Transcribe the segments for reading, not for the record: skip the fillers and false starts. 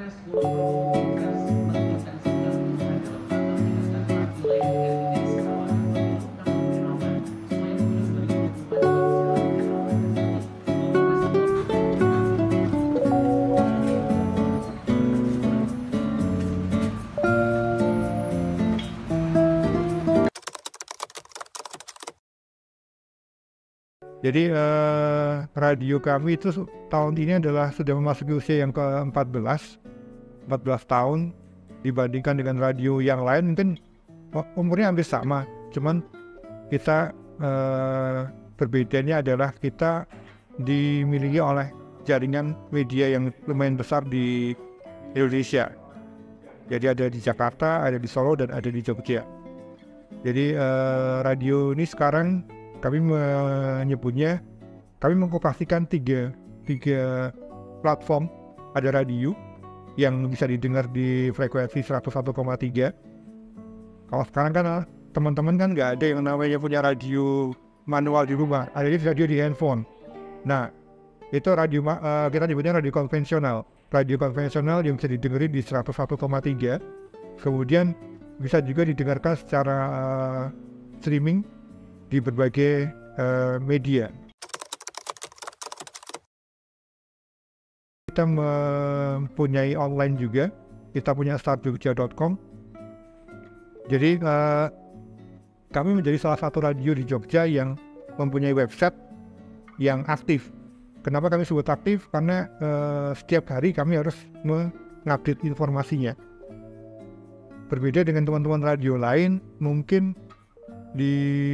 Jadi radio kami itu tahun ini adalah sudah memasuki usia yang ke-14 tahun. Dibandingkan dengan radio yang lain mungkin umurnya hampir sama, cuman kita berbedanya adalah kita dimiliki oleh jaringan media yang lumayan besar di Indonesia. Jadi ada di Jakarta, ada di Solo, dan ada di Jogja. Jadi radio ini sekarang kami menyebutnya, kami mengoperasikan tiga platform. Ada radio yang bisa didengar di frekuensi 101,3. Kalau sekarang kan teman-teman kan nggak ada yang namanya punya radio manual di rumah, ada radio di handphone. Nah, itu radio kita nyebutnya radio konvensional. Radio konvensional yang bisa didengarin di 101,3. Kemudian bisa juga didengarkan secara streaming di berbagai media. Kita mempunyai online juga, kita punya startjogja.com. Jadi kami menjadi salah satu radio di Jogja yang mempunyai website yang aktif. Kenapa kami sebut aktif? Karena setiap hari kami harus mengupdate informasinya. Berbeda dengan teman-teman radio lain, mungkin di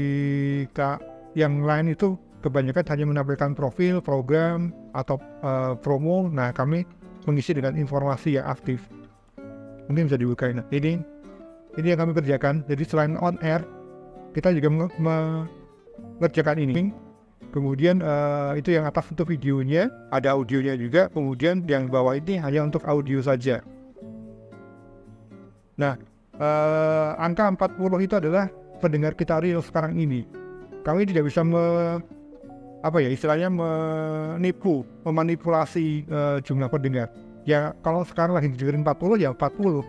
yang lain itu kebanyakan hanya menampilkan profil, program, atau promo. Nah, kami mengisi dengan informasi yang aktif. Mungkin bisa dibukain. Ini yang kami kerjakan. Jadi selain on air, kita juga mengerjakan ini. Kemudian itu yang atas untuk videonya, ada audionya juga. Kemudian yang bawah ini hanya untuk audio saja. Nah, angka 40 itu adalah pendengar kita real sekarang ini. Kami tidak bisa memanipulasi jumlah pendengar. Ya kalau sekarang lagi didengerin 40 ya 40.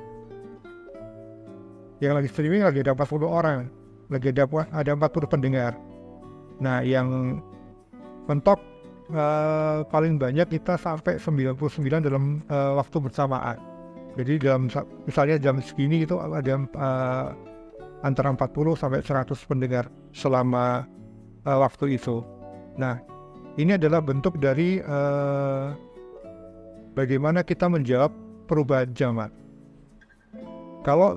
Yang lagi streaming lagi ada 40 orang, lagi ada 40 pendengar. Nah, yang mentok paling banyak kita sampai 99 dalam waktu bersamaan. Jadi dalam misalnya jam segini itu ada antara 40 sampai 100 pendengar selama waktu itu. Nah, ini adalah bentuk dari bagaimana kita menjawab perubahan zaman. Kalau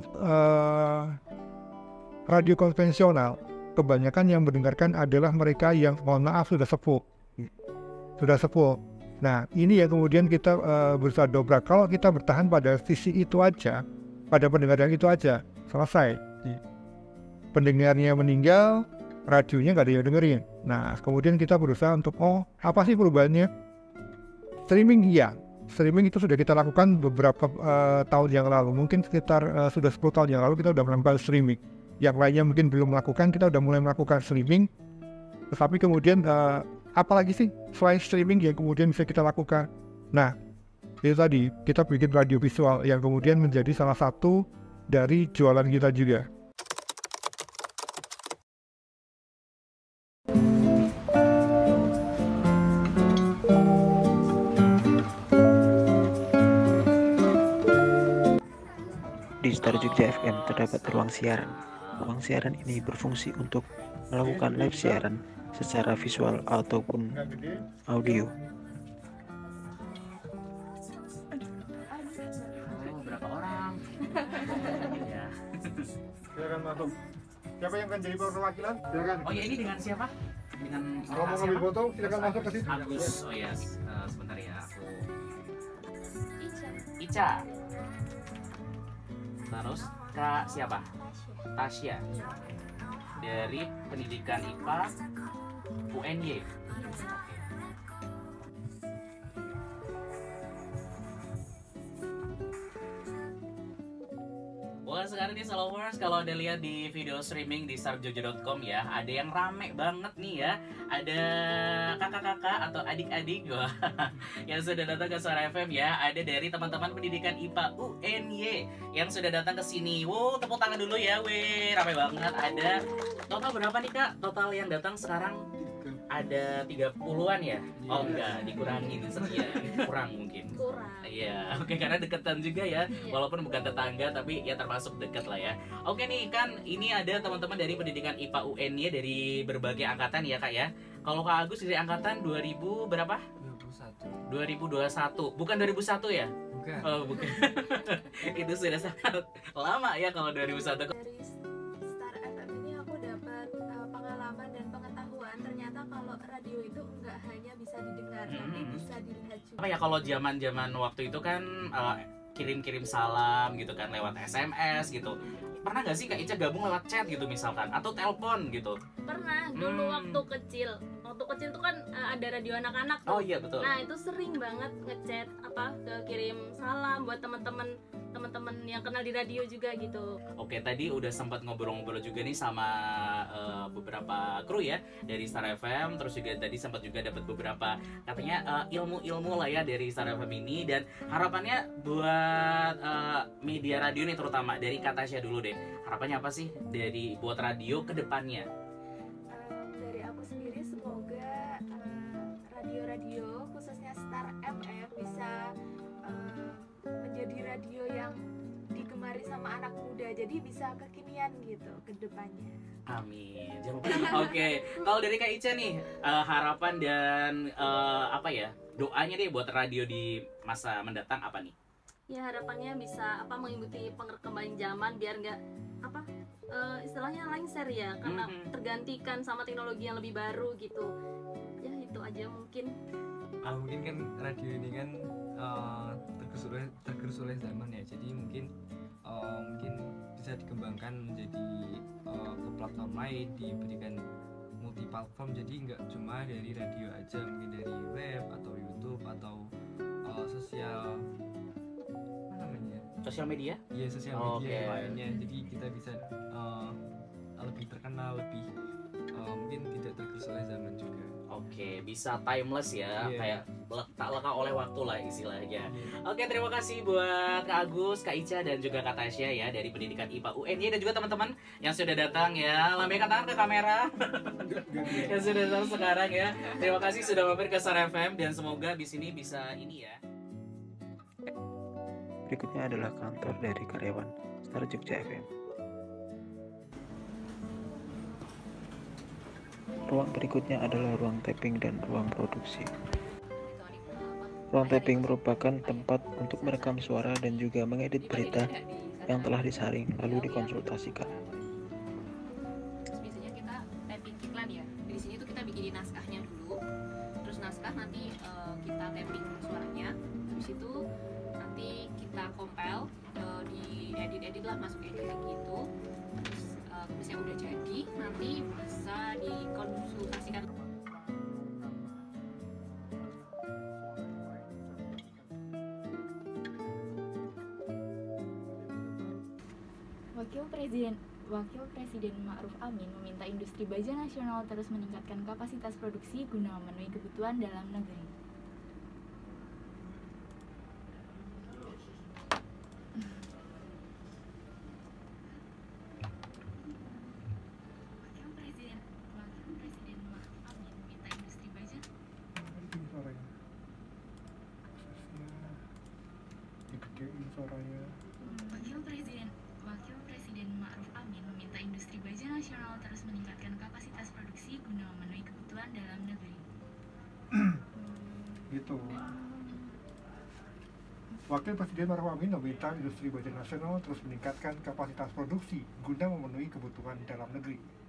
radio konvensional, kebanyakan yang mendengarkan adalah mereka yang mohon maaf sudah sepuh. Nah, ini yang kemudian kita berusaha dobrak. Kalau kita bertahan pada sisi itu aja, pada pendengar yang itu aja, selesai. Pendengarnya meninggal, radionya nggak ada yang dengerin. Nah, kemudian kita berusaha untuk, apa sih perubahannya? Streaming, iya. Streaming itu sudah kita lakukan beberapa tahun yang lalu. Mungkin sekitar sudah 10 tahun yang lalu kita sudah melakukan streaming. Yang lainnya mungkin belum melakukan, kita sudah mulai melakukan streaming. Tetapi kemudian, apalagi sih selain streaming yang kemudian bisa kita lakukan? Nah, itu tadi, kita bikin radio visual yang kemudian menjadi salah satu dari jualan kita juga. Di Star Jogja FM terdapat ruang siaran. Ruang siaran ini berfungsi untuk melakukan live siaran secara visual ataupun audio. Berapa orang? Ya. Silakan masuk. Siapa yang akan jadi perwakilan? Silakan. Oh ya, ini dengan siapa? Dengan Kalau mau ngambil foto, silakan masuk ke sini. Agus. Oh ya, sebentar ya aku. Ica. Terus Kak siapa? Tasya. Dari Pendidikan IPA UNY. Wah, sekarang nih Salowers, kalau Anda lihat di video streaming di startjogja.com ya, ada yang rame banget nih ya. Ada kakak-kakak kakak atau adik-adik wah, yang sudah datang ke Suara FM ya. Ada dari teman-teman pendidikan IPA UNY yang sudah datang ke sini. Wow, tepuk tangan dulu ya. Weh, ramai banget. Ada total berapa nih Kak? Total yang datang sekarang ada 30-an ya? Oh enggak, dikurangin sekian. Kurang mungkin. Kurang. Iya, oke karena deketan juga ya. Walaupun bukan tetangga tapi ya termasuk dekat lah ya. Oke nih kan ini ada teman-teman dari pendidikan IPA UNY dari berbagai angkatan ya Kak ya. Kalau Kak Agus dari angkatan 2000 berapa? 2021. Bukan 2001 ya? Bukan. Oh, bukan. Itu sudah sangat lama ya kalau 2001. Dari Star FM ini aku dapat pengalaman dan pengetahuan ternyata kalau radio itu nggak hanya bisa didengar tapi bisa dilihat juga. Apa ya kalau zaman-zaman waktu itu kan kirim-kirim salam gitu kan lewat SMS gitu. Pernah nggak sih Kak Ica gabung lewat chat gitu misalkan atau telepon gitu? Pernah dulu waktu kecil tuh kan ada radio anak-anak tuh. Oh iya betul. Nah itu sering banget ngechat kirim salam buat teman-teman yang kenal di radio juga gitu. Oke, tadi udah sempat ngobrol-ngobrol juga nih sama beberapa kru ya dari Star FM, terus juga tadi sempat juga dapat beberapa katanya ilmu-ilmu lah ya dari Star FM ini, dan harapannya buat media radio nih terutama dari Kak Tasya dulu deh. Harapannya apa sih dari buat radio ke depannya? Dari aku sendiri semoga radio-radio khususnya Star FM bisa menjadi radio yang digemari sama anak muda, jadi bisa kekinian gitu ke depannya. Amin. Oke, kalau dari Kak Ica nih harapan dan apa ya doanya deh buat radio di masa mendatang apa nih? Ya harapannya bisa mengikuti perkembangan zaman biar nggak istilahnya lengser ya, karena tergantikan sama teknologi yang lebih baru gitu. Ya itu aja mungkin. Mungkin kan radio ini kan tergerus oleh zaman ya, jadi mungkin bisa dikembangkan menjadi ke platform lain, diberikan multi platform, jadi nggak cuma dari radio aja, mungkin dari web atau YouTube atau sosial media? Iya, sosial media Okay. lainnya, jadi kita bisa lebih terkenal, lebih mungkin tidak tergerus oleh zaman juga. Oke, bisa timeless ya, kayak tak lekang oleh waktu lah istilahnya. Oke, terima kasih buat Kak Agus, Kak Ica, dan juga Kak Tasya ya dari pendidikan IPA UNY, dan juga teman-teman yang sudah datang ya. Lambaikan tangan ke kamera yang sudah datang sekarang ya. Terima kasih sudah mampir ke Star FM, dan semoga di sini bisa ini ya. Berikutnya adalah kantor dari karyawan Star Jogja FM. Ruang berikutnya adalah ruang taping dan ruang produksi. Ruang taping merupakan tempat untuk merekam suara dan juga mengedit berita yang telah disaring lalu dikonsultasikan. Terus biasanya kita taping iklan ya. Di sini tuh kita bikinin naskahnya dulu. Terus naskah nanti kita taping suaranya. Habis itu nanti kita compile, diedit-edit lah, masuk editing gitu. Terus misalnya udah jadi, nanti bisa dikonsultasikan. Wakil Presiden Ma'ruf Amin meminta industri baja nasional terus meningkatkan kapasitas produksi guna memenuhi kebutuhan dalam negeri. Wakil Presiden Ma'ruf Amin meminta industri baja Wakil Presiden Ma'ruf Amin meminta industri baja nasional terus meningkatkan kapasitas produksi guna memenuhi kebutuhan dalam negeri. Gitu. Wakil Presiden Ma'ruf Amin meminta industri baja nasional terus meningkatkan kapasitas produksi guna memenuhi kebutuhan dalam negeri.